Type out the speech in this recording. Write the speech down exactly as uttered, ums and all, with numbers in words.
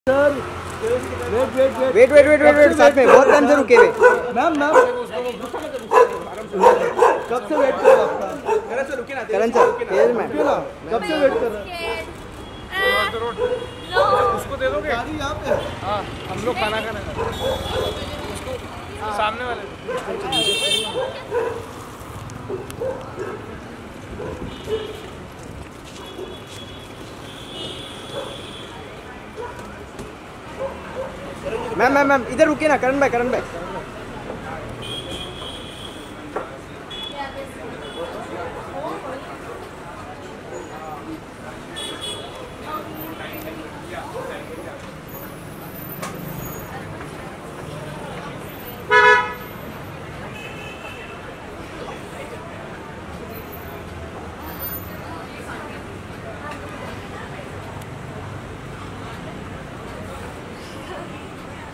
Sir wait wait wait wait wait wait wait wait साथ में बहुत टाइम से रुके हुए। मैम मैम कब से वेट कर रहे हो आपका? करण सर रुके ना, करण सर तेज मैम रुके ना, कब से वेट कर रहे हैं? उसको दे दोगे गाड़ी यहाँ पे? हाँ हम लोग खाना खाना उसको सामने वाले मैम मैम मैम इधर रुकिए ना, करण भाई करण भाई